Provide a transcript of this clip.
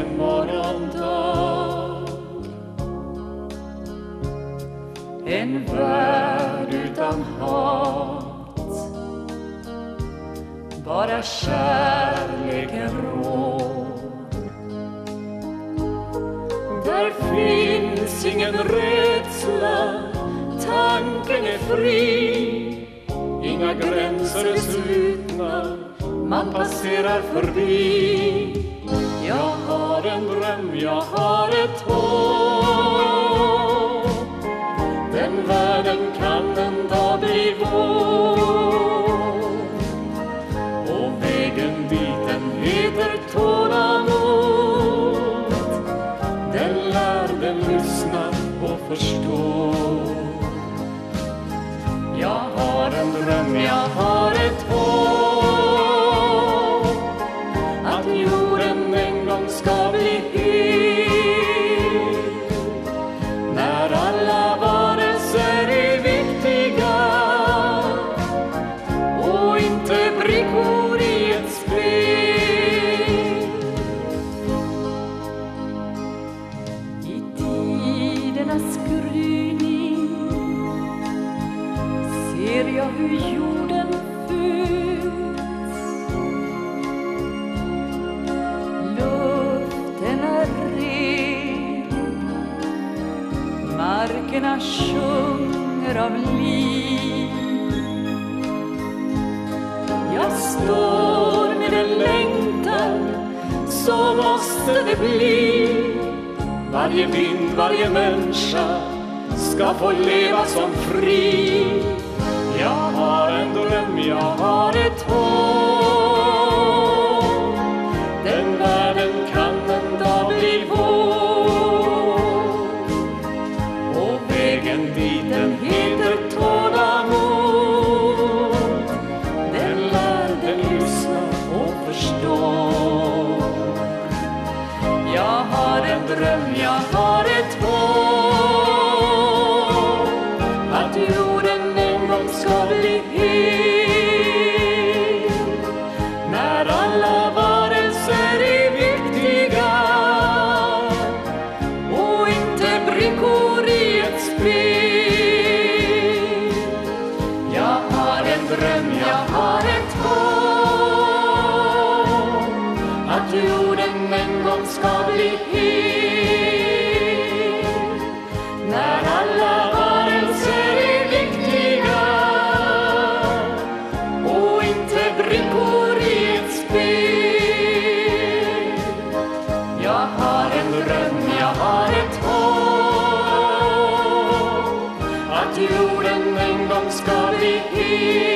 en morgondag. En värld utan hat, bara kärleken rår. Där finns ingen rädsla, tanken är fri. Inga gränser är slutna, man passerar förbi. Jag har en dröm, jag har ett hopp. Den världen kan en dag bli vår. Och vägen dit den heter tålamod. Den lär den lyssna och förstå. Jag har en dröm, jag har ett hopp. Att jorden en gång ska bli hel. När alla varelser är viktiga och inte brickor i ett spel. I tidernas gryning ser jag hur jorden fylls. Luften är ren, markerna sjunger av liv. Jag står med en längtan, så måste det bli. Varje vind, varje människa ska få leva som fri. Jag har en dröm, jag har ett hopp. Den världen kan en dag bli vår. Och vägen dit den heter tålamod. Den lär den lyssna och förstå. Jag har en dröm, jag har ett hopp. Att jorden en gång ska bli hel. När alla varelser är viktiga och inte brickor i ett spel. Jag har en dröm, jag har ett hopp. Att jorden en gång ska bli hel. När alla varelser är viktiga och inte brickor i ett spel. Jag har en dröm, jag har ett hopp. Att jorden en gång ska bli hel.